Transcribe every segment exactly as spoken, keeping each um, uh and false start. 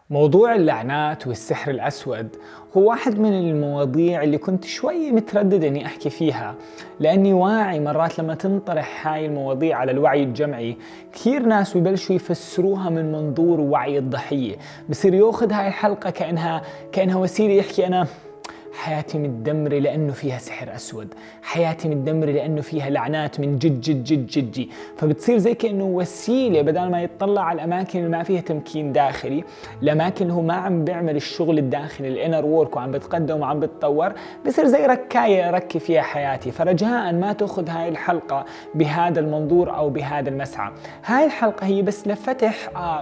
موضوع اللعنات والسحر الأسود هو واحد من المواضيع اللي كنت شوي متردد إني أحكي فيها، لأني واعي مرات لما تنطرح هاي المواضيع على الوعي الجمعي كثير ناس بيبلشوا يفسروها من منظور وعي الضحية، بصير ياخذ هاي الحلقة كأنها كأنها وسيلة يحكي أنا حياتي متدمرة لأنه فيها سحر أسود، حياتي متدمرة لأنه فيها لعنات من جد جد جد جدي، فبتصير زي كأنه وسيلة بدل ما يتطلع على الأماكن اللي ما فيها تمكين داخلي، الأماكن اللي هو ما عم بيعمل الشغل الداخلي الانر وورك وعم بتقدم وعم بتطور، بصير زي ركاية ركي فيها حياتي. فرجاء ما تأخذ هاي الحلقة بهذا المنظور أو بهذا المسعى. هاي الحلقة هي بس لفتح آه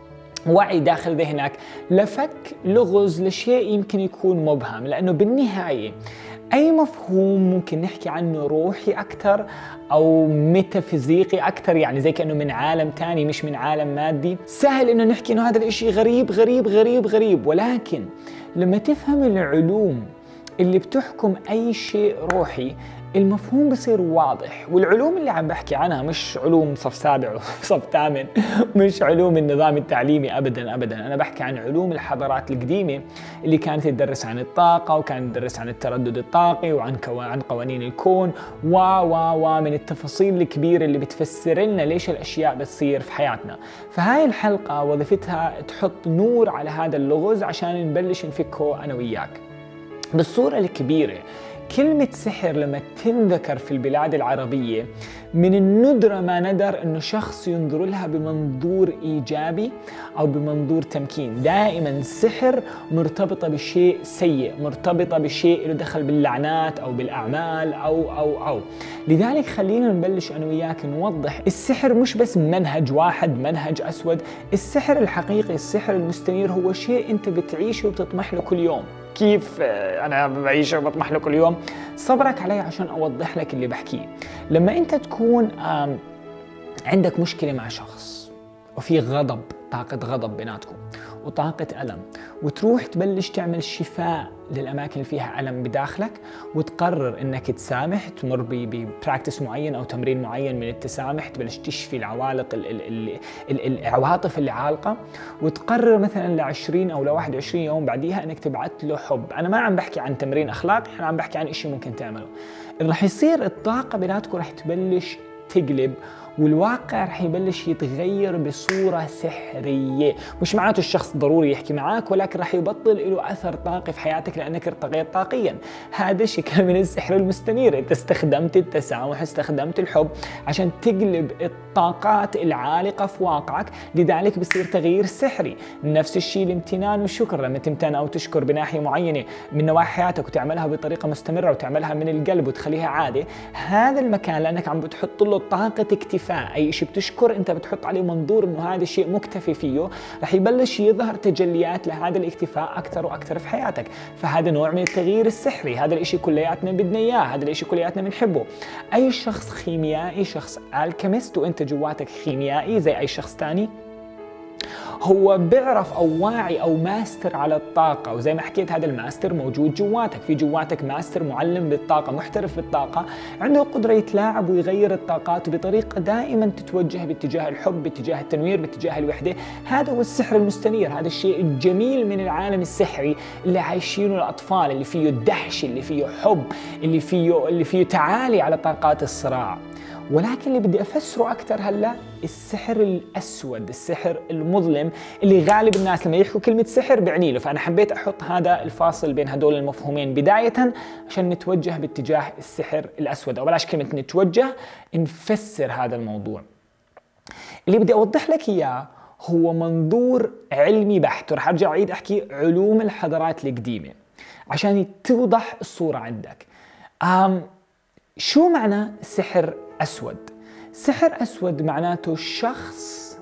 وعي داخل ذهنك، لفك لغز لشيء يمكن يكون مبهم، لأنه بالنهاية أي مفهوم ممكن نحكي عنه روحي أكثر أو ميتافيزيقي أكثر، يعني زي كأنه من عالم تاني مش من عالم مادي، سهل إنه نحكي إنه هذا الإشي غريب غريب غريب غريب، ولكن لما تفهم العلوم اللي بتحكم أي شيء روحي المفهوم بصير واضح. والعلوم اللي عم بحكي عنها مش علوم صف سابع وصف ثامن، مش علوم النظام التعليمي أبدا أبدا، أنا بحكي عن علوم الحضارات القديمة اللي كانت تدرس عن الطاقة وكانت تدرس عن التردد الطاقي وعن كو... عن قوانين الكون و و و من التفاصيل الكبيرة اللي بتفسر لنا ليش الأشياء بتصير في حياتنا. فهاي الحلقة وظيفتها تحط نور على هذا اللغز عشان نبلش نفكه أنا وياك بالصورة الكبيرة. كلمة سحر لما تنذكر في البلاد العربية من الندرة ما ندر أنه شخص ينظر لها بمنظور إيجابي أو بمنظور تمكين. دائما سحر مرتبطة بشيء سيء، مرتبطة بشيء له دخل باللعنات أو بالأعمال أو أو أو لذلك خلينا نبلش أنا وياك نوضح السحر مش بس منهج واحد، منهج أسود. السحر الحقيقي، السحر المستنير هو شيء أنت بتعيشه وبتطمح له كل يوم. كيف أنا بعيش وبطمح له كل يوم؟ صبرك علي عشان أوضح لك اللي بحكيه. لما أنت تكون عندك مشكلة مع شخص وفي غضب، طاقة غضب بيناتكم وطاقة ألم، وتروح تبلش تعمل شفاء للأماكن اللي فيها ألم بداخلك، وتقرر إنك تسامح، تمر ببراكتس معين أو تمرين معين من التسامح، تبلش تشفي العوالق ال ال ال ال العواطف اللي عالقة، وتقرر مثلا لعشرين أو لواحد وعشرين يوم بعديها إنك تبعت له حب. أنا ما عم بحكي عن تمرين أخلاقي، أنا عم بحكي عن إشي ممكن تعمله. رح يصير الطاقة بيناتكم رح تبلش تقلب، والواقع رح يبلش يتغير بصورة سحرية. مش معناته الشخص ضروري يحكي معك، ولكن رح يبطل له أثر طاقي في حياتك لأنك ارتقيت طاقيا. هذا شكل من السحر المستنير. أنت استخدمت التسامح، استخدمت الحب عشان تقلب الطاقات العالقة في واقعك، لذلك بصير تغيير سحري. نفس الشيء الامتنان والشكر، لما تمتن أو تشكر بناحية معينة من نواحي حياتك وتعملها بطريقة مستمرة وتعملها من القلب وتخليها عادة، هذا المكان لأنك عم بتحط له طاقة اكتفاء. أي شيء بتشكر أنت بتحط عليه منظور إنه هذا الشيء مكتفي فيه، رح يبلش يظهر تجليات لهذا الاكتفاء أكثر وأكثر في حياتك. فهذا نوع من التغيير السحري، هذا الشيء كلياتنا بدنا إياه، هذا الشيء كلياتنا بنحبه. أي شخص خيميائي، شخص الكيميست وأنت جواتك خيميائي زي أي شخص تاني، هو بيعرف أو واعي أو ماستر على الطاقة. وزي ما حكيت هذا الماستر موجود جواتك، في جواتك ماستر معلم بالطاقة، محترف بالطاقة، عنده قدرة يتلاعب ويغير الطاقات بطريقة دائما تتوجه باتجاه الحب، باتجاه التنوير، باتجاه الوحدة. هذا هو السحر المستنير، هذا الشيء الجميل من العالم السحري اللي عايشينه الأطفال، اللي فيه الدهش، اللي فيه حب، اللي فيه اللي فيه تعالي على طاقات الصراع. ولكن اللي بدي أفسره أكثر هلا السحر الأسود، السحر المظلم، اللي غالب الناس لما يحكوا كلمة سحر بيعني له. فأنا حبيت أحط هذا الفاصل بين هدول المفهومين بداية عشان نتوجه باتجاه السحر الأسود، أو بلاش كلمة نتوجه، نفسر هذا الموضوع. اللي بدي أوضح لك إياه هو منظور علمي بحت، ورح أرجع أعيد أحكي علوم الحضارات القديمة عشان توضح الصورة عندك. أم شو معنى سحر أسود؟ سحر أسود معناته شخص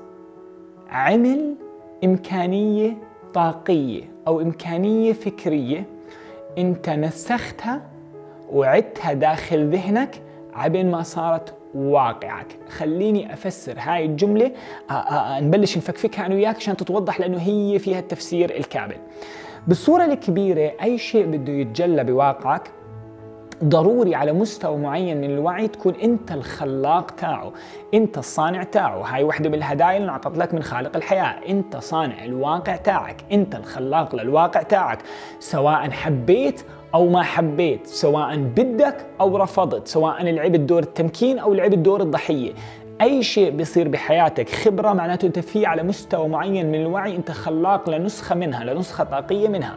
عمل إمكانية طاقية أو إمكانية فكرية أنت نسختها وعدتها داخل ذهنك عبين ما صارت واقعك. خليني أفسر هاي الجملة، آآ آآ نبلش نفكفكها أنا وياك عشان تتوضح، لأنه هي فيها التفسير الكامل. بالصورة الكبيرة أي شيء بده يتجلى بواقعك ضروري على مستوى معين من الوعي تكون انت الخلاق تاعه، انت الصانع تاعه. هاي وحده بالهدايا اللي انعطت لك من خالق الحياة، انت صانع الواقع تاعك، انت الخلاق للواقع تاعك، سواء حبيت او ما حبيت، سواء بدك او رفضت، سواء لعبت دور التمكين او لعبت دور الضحية. اي شيء بيصير بحياتك خبرة معناته انت فيه على مستوى معين من الوعي، انت خلاق لنسخة منها، لنسخة طاقية منها.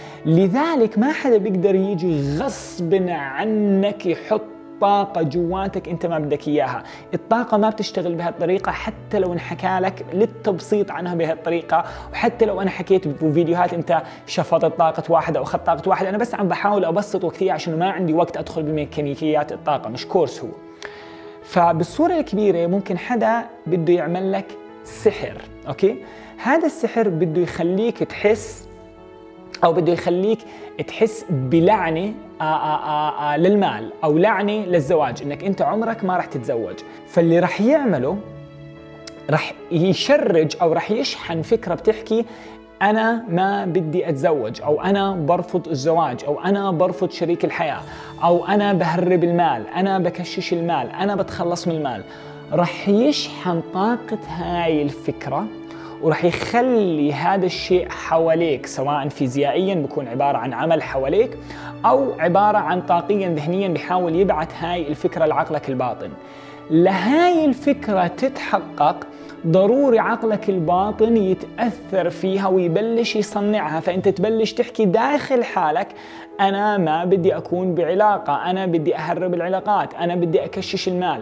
لذلك ما حدا بيقدر يجي غصب عنك يحط طاقة جواتك انت ما بدك اياها. الطاقة ما بتشتغل بهالطريقة حتى لو انحكى لك للتبسيط عنها بهالطريقة، وحتى لو انا حكيت بفيديوهات انت شفطت طاقة واحد او اخذت طاقة واحد، انا بس عم بحاول ابسط وقتي عشان ما عندي وقت ادخل بميكانيكيات الطاقة، مش كورس هو. فبالصورة الكبيرة ممكن حدا بده يعمل لك سحر، اوكي؟ هذا السحر بده يخليك تحس أو بده يخليك تحس بلعنة آآ آآ آآ للمال، أو لعنة للزواج، إنك أنت عمرك ما رح تتزوج. فاللي رح يعمله رح يشرج أو رح يشحن فكرة بتحكي أنا ما بدي أتزوج، أو أنا برفض الزواج، أو أنا برفض شريك الحياة، أو أنا بهرب المال، أنا بكشش المال، أنا بتخلص من المال. رح يشحن طاقة هاي الفكرة ورح يخلي هذا الشيء حواليك، سواء فيزيائيا بكون عبارة عن عمل حواليك، أو عبارة عن طاقيا ذهنيا بيحاول يبعث هاي الفكرة لعقلك الباطن. لهاي الفكرة تتحقق ضروري عقلك الباطن يتأثر فيها ويبلش يصنعها، فأنت تبلش تحكي داخل حالك أنا ما بدي أكون بعلاقة، أنا بدي أهرب العلاقات، أنا بدي أكشش المال.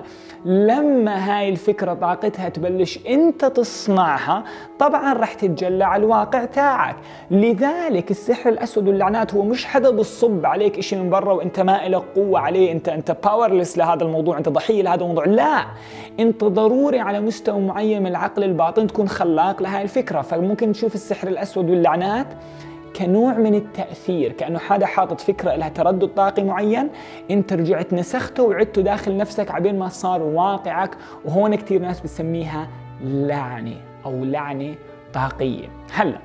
لما هاي الفكرة طاقتها تبلش أنت تصنعها، طبعا رح تتجلى على الواقع تاعك. لذلك السحر الأسود واللعنات هو مش حدا بصب عليك إشي من برا وأنت ما إلك قوة عليه، أنت أنت باورلس لهذا الموضوع، أنت ضحية لهذا الموضوع. لا، أنت ضروري على مستوى معين من العقل الباطن تكون خلاق لهاي الفكرة. فممكن تشوف السحر الأسود واللعنات كنوع من التأثير، كأنه حدا حاطط فكرة لها تردد طاقي معين، انت رجعت نسخته وعدته داخل نفسك عبين ما صار واقعك. وهون كتير ناس بتسميها لعنة أو لعنة طاقية. هلا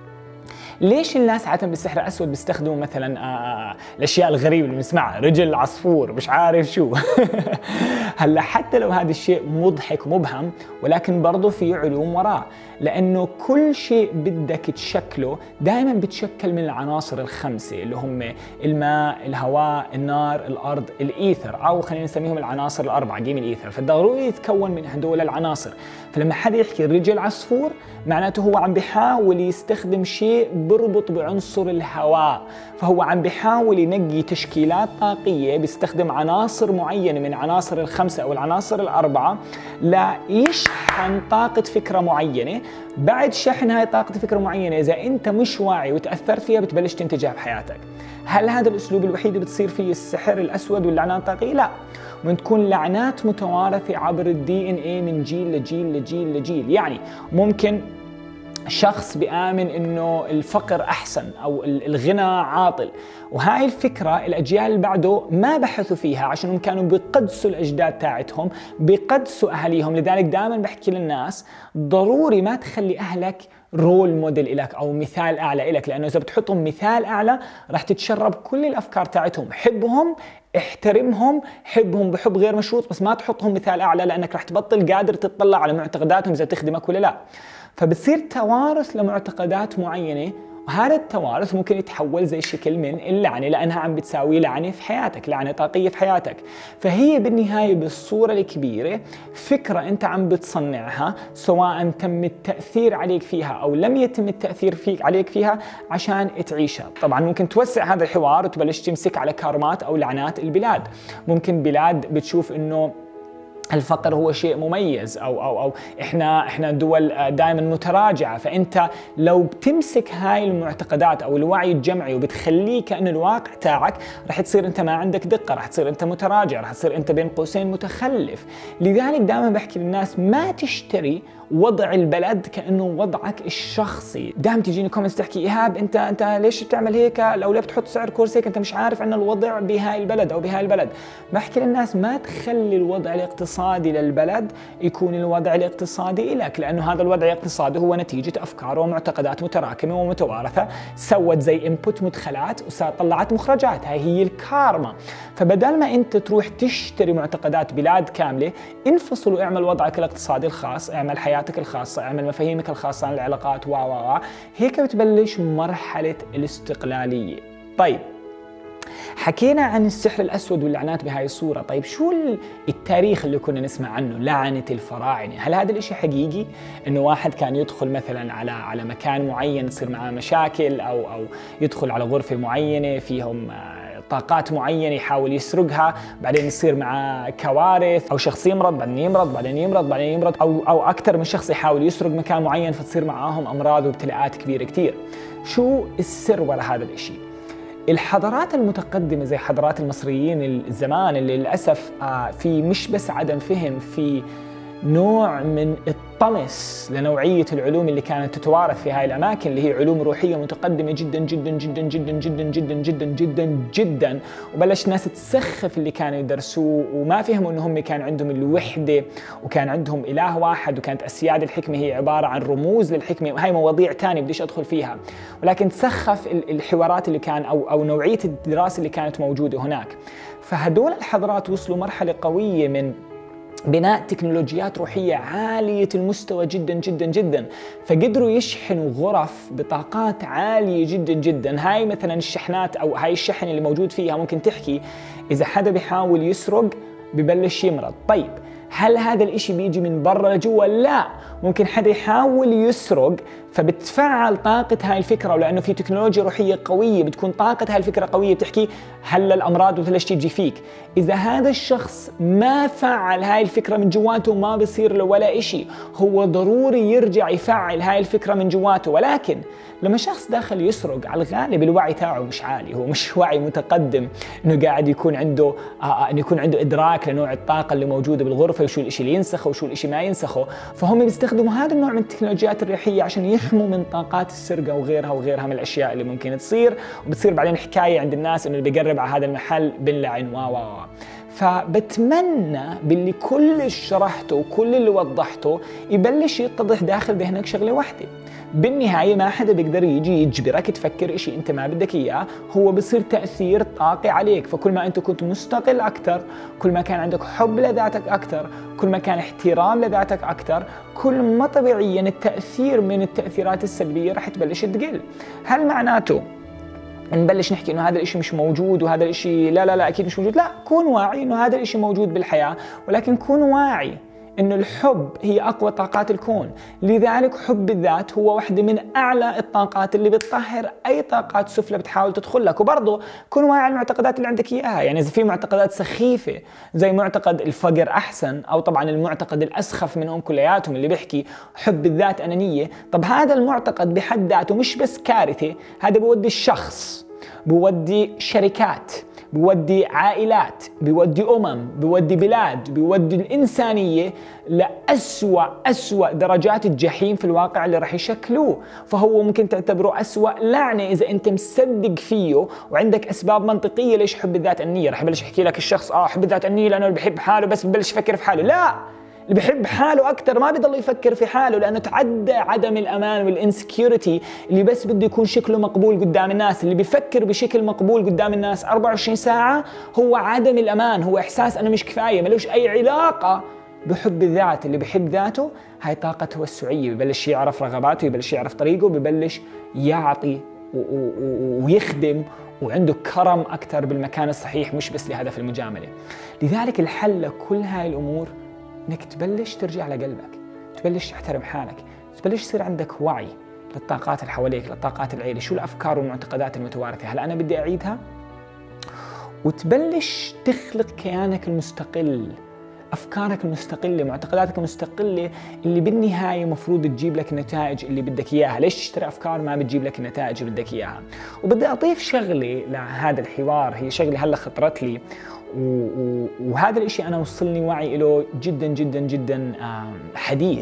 ليش الناس عادة بالسحر الأسود بيستخدموا مثلا آه الأشياء الغريبة اللي بنسمعها، رجل عصفور مش عارف شو هلا حتى لو هذا الشيء مضحك ومبهم، ولكن برضه في علوم وراه، لأنه كل شيء بدك تشكله دائما بتشكل من العناصر الخمسة اللي هم الماء، الهواء، النار، الأرض، الإيثر، أو خلينا نسميهم العناصر الأربعة، جيم الإيثر. فالضروري يتكون من هدول العناصر. فلما حدا يحكي رجل عصفور معناته هو عم بيحاول يستخدم شيء بربط بعنصر الهواء، فهو عم بيحاول ينقي تشكيلات طاقية بيستخدم عناصر معينة من عناصر الخمسة أو العناصر الأربعة ليشحن طاقة فكرة معينة. بعد شحن هاي طاقة فكرة معينة إذا أنت مش واعي وتأثرت فيها بتبلش تنتجها بحياتك. هل هذا الأسلوب الوحيد اللي بتصير فيه السحر الأسود واللعنات الطاقية؟ لا، من تكون لعنات متوارثة عبر الدي إن إيه من جيل لجيل لجيل لجيل. يعني ممكن شخص بيآمن إنه الفقر أحسن أو الغنى عاطل، وهاي الفكرة الأجيال اللي بعده ما بحثوا فيها عشانهم كانوا بيقدسوا الأجداد تاعتهم، بيقدسوا أهاليهم. لذلك دائما بحكي للناس ضروري ما تخلي أهلك رول موديل إلك أو مثال أعلى إلك، لأنه إذا بتحطهم مثال أعلى رح تتشرب كل الأفكار تاعتهم. حبهم، احترمهم، حبهم بحب غير مشروط، بس ما تحطهم مثال أعلى، لأنك رح تبطل قادر تطلع على معتقداتهم إذا تخدمك ولا لا. فبتصير توارث لمعتقدات معينة، وهذا التوارث ممكن يتحول زي شكل من اللعنة، لأنها عم بتساوي لعنة في حياتك، لعنة طاقية في حياتك. فهي بالنهاية بالصورة الكبيرة فكرة أنت عم بتصنعها، سواء تم التأثير عليك فيها أو لم يتم التأثير فيك عليك فيها عشان تعيشها. طبعا ممكن توسع هذا الحوار وتبلش تمسك على كارمات أو لعنات البلاد. ممكن بلاد بتشوف إنه الفقر هو شيء مميز، او او او احنا احنا دول دائما متراجعه، فانت لو بتمسك هاي المعتقدات او الوعي الجمعي وبتخليه كأن الواقع تاعك، رح تصير انت ما عندك دقه، رح تصير انت متراجع، رح تصير انت بين قوسين متخلف. لذلك دائما بحكي للناس ما تشتري وضع البلد كانه وضعك الشخصي. دائما تجيني كومنتس تحكي ايهاب انت انت ليش بتعمل هيك، لو ليه بتحط سعر كورس هيك، انت مش عارف عن الوضع بهاي البلد او بهاي البلد. بحكي للناس ما تخلي الوضع الاقتصادي للبلد يكون الوضع الاقتصادي لك، لانه هذا الوضع الاقتصادي هو نتيجه افكار ومعتقدات متراكمه ومتوارثه، سوت زي انبوت مدخلات وطلعت مخرجات، هاي هي الكارما. فبدل ما انت تروح تشتري معتقدات بلاد كامله، انفصل واعمل وضعك الاقتصادي الخاص، اعمل حياتك الخاصه، اعمل مفاهيمك الخاصه عن العلاقات و و هيك بتبلش مرحله الاستقلاليه. طيب حكينا عن السحر الأسود واللعنات بهاي الصورة، طيب شو التاريخ اللي كنا نسمع عنه، لعنة الفراعنة؟ هل هذا الاشي حقيقي؟ انه واحد كان يدخل مثلا على على مكان معين تصير معاه مشاكل، او او يدخل على غرفة معينة فيهم طاقات معينة يحاول يسرقها، بعدين يصير معاه كوارث، او شخص يمرض بعدين يمرض بعدين يمرض بعدين يمرض، او او اكثر من شخص يحاول يسرق مكان معين فتصير معاهم امراض وابتلاءات كبيرة كثير. شو السر وراء هذا الاشي؟ الحضارات المتقدمة زي حضارات المصريين الزمان اللي للأسف في مش بس عدم فهم، في نوع من الطمس لنوعية العلوم اللي كانت تتوارث في هاي الأماكن، اللي هي علوم روحية متقدمة جدا جدا جدا جدا جدا جدا جدا جدا جدا، وبلش ناس تسخف اللي كانوا يدرسوه وما فهموا إنهم كان عندهم الوحدة وكان عندهم إله واحد، وكانت أسياد الحكمة هي عبارة عن رموز للحكمة، وهي مواضيع تانية بديش أدخل فيها، ولكن تسخف الحوارات اللي كان أو أو نوعية الدراسة اللي كانت موجودة هناك. فهدول الحضارات وصلوا مرحلة قوية من بناء تكنولوجيات روحية عالية المستوى جدا جدا جدا، فقدروا يشحنوا غرف بطاقات عالية جدا جدا. هاي مثلا الشحنات او هاي الشحن اللي موجود فيها ممكن تحكي اذا حدا بيحاول يسرق ببلش يمرض. طيب هل هذا الاشي بيجي من برا لجوا؟ لا، ممكن حدا يحاول يسرق فبتفعل طاقة هاي الفكرة، ولأنه في تكنولوجيا روحية قوية بتكون طاقة هاي الفكرة قوية بتحكي هلا الأمراض وتلش تيجي فيك. إذا هذا الشخص ما فعل هاي الفكرة من جواته ما بصير له ولا إشي، هو ضروري يرجع يفعل هاي الفكرة من جواته. ولكن لما شخص داخل يسرق على الغالب الوعي تاعه مش عالي، هو مش وعي متقدم انه قاعد يكون عنده آه انه يكون عنده ادراك لنوع الطاقة اللي موجودة بالغرفة وشو الإشي اللي ينسخه وشو الإشي ما ينسخه، فهم بيستخدموا هذا النوع من التكنولوجيات الروحية عشان يحموا من طاقات السرقة وغيرها وغيرها من الأشياء اللي ممكن تصير، وبتصير بعدين حكاية عند الناس إنه اللي بيقرب على هذا المحل بنلعن وا وا فبتمنى باللي كل اللي شرحته وكل اللي وضحته يبلش يتضح داخل ذهنك شغلة واحدة. بالنهاية ما حدا بيقدر يجي يجبرك تفكر إشي أنت ما بدك إياه، هو بصير تأثير طاقي عليك. فكل ما أنت كنت مستقل أكتر، كل ما كان عندك حب لذاتك أكتر، كل ما كان احترام لذاتك أكتر، كل ما طبيعيا التأثير من التأثيرات السلبية رح تبلش تقل. هل معناته نبلش نحكي انه هذا الاشي مش موجود وهذا الاشي لا لا لا اكيد مش موجود؟ لا، كون واعي انه هذا الاشي موجود بالحياة، ولكن كون واعي انه الحب هي اقوى طاقات الكون. لذلك حب الذات هو واحدة من اعلى الطاقات اللي بتطهر اي طاقات سفلى بتحاول تدخل لك. وبرضه كون واعي على المعتقدات اللي عندك اياها، يعني اذا في معتقدات سخيفة زي معتقد الفقر احسن، او طبعا المعتقد الاسخف منهم كلياتهم اللي بيحكي حب الذات انانية، طب هذا المعتقد بحد ذاته مش بس كارثة، هذا بودي الشخص، بودي شركات، بودي عائلات، بودي أمم، بودي بلاد، بودي الإنسانية لأسوأ أسوأ درجات الجحيم في الواقع اللي رح يشكلوه. فهو ممكن تعتبره أسوأ لعنة إذا أنت مصدق فيه وعندك أسباب منطقية ليش حب الذات النية. رح يبلش يحكي لك الشخص آه حب الذات النية لأنه بحب حاله بس ببلش يفكر في حاله. لا، اللي بحب حاله أكتر ما بيضل يفكر في حاله، لأنه تعدى عدم الأمان والإنسكيورتي اللي بس بده يكون شكله مقبول قدام الناس. اللي بيفكر بشكل مقبول قدام الناس أربعة وعشرين ساعة هو عدم الأمان، هو إحساس أنا مش كفاية، ملوش أي علاقة بحب الذات. اللي بحب ذاته هاي طاقة توسعية، ببلش يعرف رغباته، يبلش يعرف طريقه، ببلش يعطي ويخدم وعنده كرم أكتر بالمكان الصحيح، مش بس لهدف المجاملة. لذلك الحل لكل هاي الأمور انك تبلش ترجع لقلبك، تبلش تحترم حالك، تبلش يصير عندك وعي للطاقات اللي حواليك، للطاقات العيلة، شو الافكار والمعتقدات المتوارثة، هل انا بدي اعيدها؟ وتبلش تخلق كيانك المستقل، افكارك المستقلة، معتقداتك المستقلة اللي بالنهاية مفروض تجيب لك النتائج اللي بدك اياها. ليش تشتري افكار ما بتجيب لك النتائج اللي بدك اياها؟ وبدي اضيف شغلة لهذا الحوار، هي شغلة هلا خطرت لي، وهذا الاشي انا وصلني وعي له جدا جدا جدا حديث،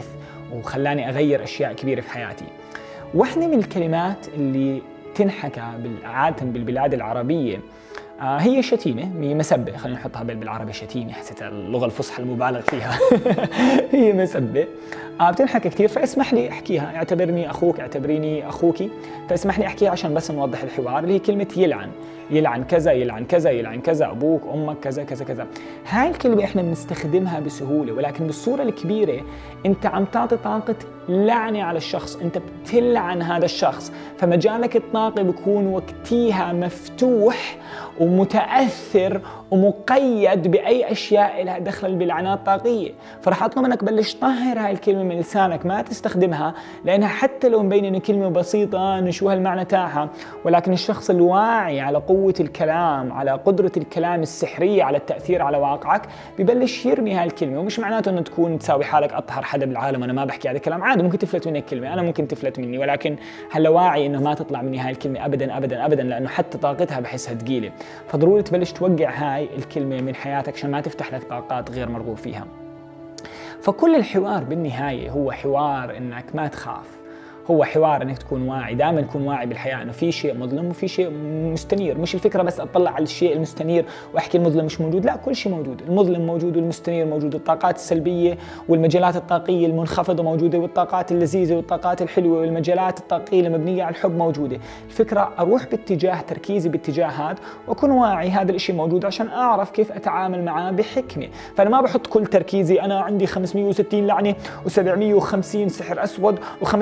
وخلاني أغير أشياء كبيرة في حياتي. واحدة من الكلمات اللي تنحكى عادة بالبلاد العربية آه هي شتيمة، هي مسبة، خلينا نحطها بالعربي شتيمة، حسيت اللغة الفصحى المبالغ فيها. هي مسبة آه بتنحكى كثير، فاسمح لي احكيها، اعتبرني اخوك، اعتبريني اخوكي، فاسمح لي احكيها عشان بس نوضح الحوار، اللي هي كلمة يلعن. يلعن كذا، يلعن كذا، يلعن كذا، ابوك، امك، كذا كذا كذا. هاي الكلمة احنا بنستخدمها بسهولة، ولكن بالصورة الكبيرة انت عم تعطي طاقة لعنة على الشخص، انت بتلعن هذا الشخص، فمجالك الطاقي بيكون وقتيها مفتوح ومتأثر ومقيد بأي أشياء لها دخل بلعنات طاقية. فرح أطلب منك بلش طهر هاي الكلمة من لسانك، ما تستخدمها، لأنها حتى لو مبين إنه كلمة بسيطة شو هالمعنى تاعها، ولكن الشخص الواعي على قوة الكلام، على قدرة الكلام السحرية على التأثير على واقعك، ببلش يرمي هاي الكلمة. ومش معناته إنه تكون تساوي حالك أطهر حدا بالعالم، أنا ما بحكي هذا الكلام، عادي ممكن تفلت منك كلمة، أنا ممكن تفلت مني، ولكن هلا واعي إنه ما تطلع مني هاي الكلمة أبدا أبدا أبدا، لأنه حتى طاقتها بحسها ثقيلة. فضروري تبلش توقع هاي الكلمة من حياتك عشان ما تفتح لك طاقات غير مرغوب فيها. فكل الحوار بالنهاية هو حوار إنك ما تخاف، هو حوار انك تكون واعي، دائما تكون واعي بالحياه انه في شيء مظلم وفي شيء مستنير. مش الفكره بس اطلع على الشيء المستنير واحكي المظلم مش موجود، لا، كل شيء موجود، المظلم موجود والمستنير موجود، الطاقات السلبيه والمجالات الطاقيه المنخفضه موجوده، والطاقات اللذيذه والطاقات الحلوه والمجالات الطاقيه المبنيه على الحب موجوده. الفكره اروح باتجاه تركيزي باتجاه هذا واكون واعي هذا الشيء موجود عشان اعرف كيف اتعامل معاه بحكمه. فانا ما بحط كل تركيزي انا عندي خمسمئة وستين لعنه وسبعمئة وخمسين سحر اسود وخم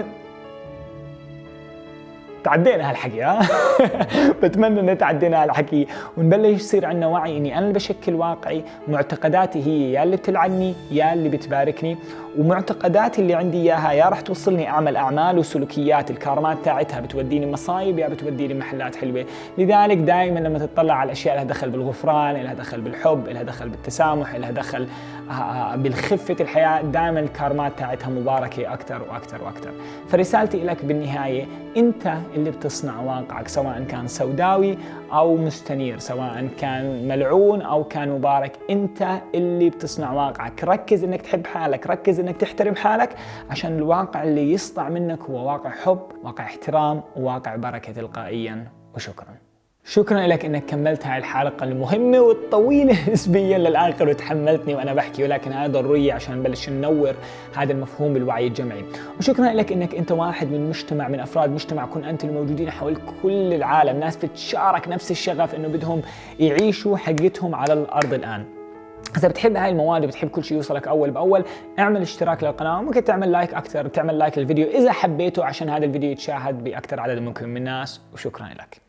تعدينا هالحكي ها. بتمنى ان تعدينا هالحكي ونبلش يصير عندنا وعي اني انا اللي بشكل واقعي، معتقداتي هي يا اللي بتلعني يا اللي بتباركني، ومعتقداتي اللي عندي اياها يا راح توصلني اعمل اعمال وسلوكيات الكارمات تاعتها بتوديني مصايب يا بتوديني محلات حلوه. لذلك دائما لما تطلع على الاشياء لها دخل بالغفران، لها دخل بالحب، لها دخل بالتسامح، لها دخل بالخفه الحياه، دائما الكارمات تاعتها مباركه اكثر واكثر واكثر. فرسالتي لك بالنهايه انت اللي بتصنع واقعك، سواء كان سوداوي أو مستنير، سواء كان ملعون أو كان مبارك، أنت اللي بتصنع واقعك. ركز إنك تحب حالك، ركز إنك تحترم حالك، عشان الواقع اللي يصنع منك هو واقع حب، واقع احترام، وواقع بركة تلقائيا. وشكرا. شكرا لك انك كملت هاي الحلقة المهمة والطويلة نسبيا للآخر وتحملتني وانا بحكي، ولكن هذا ضروري عشان نبلش ننور هذا المفهوم بالوعي الجمعي. وشكرا لك انك انت واحد من مجتمع، من افراد مجتمع كن انت الموجودين حول كل العالم، ناس بتشارك نفس الشغف انه بدهم يعيشوا حقتهم على الارض الان. إذا بتحب هاي المواد وبتحب كل شيء يوصلك أول بأول، اعمل اشتراك للقناة، ممكن تعمل لايك أكثر، تعمل لايك للفيديو إذا حبيته عشان هذا الفيديو يتشاهد بأكثر عدد ممكن من الناس. وشكرا لك.